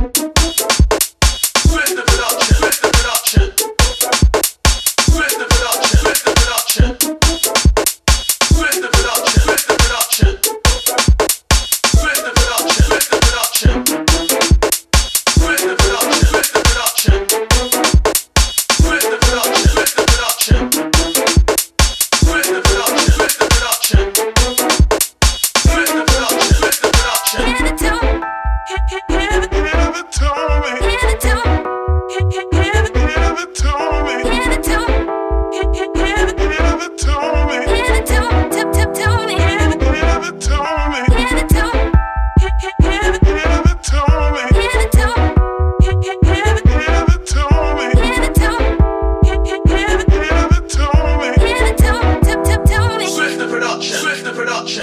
Swifta production, Swifta production. Swifta production, Swifta production. Swifta production, Swifta production. Swifta production, Swifta production. Swifta production, Swifta production. Swifta production, Swifta production. Swifta production, Swifta production. Swifta production, Swifta production. Never told me. Never told me. Never told me. Never told me. Never told me. Never told me. Never told me. Never told me. Never told me. Swifta production, Swifta production.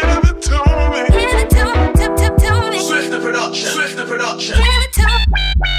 Swifta production, Swifta production.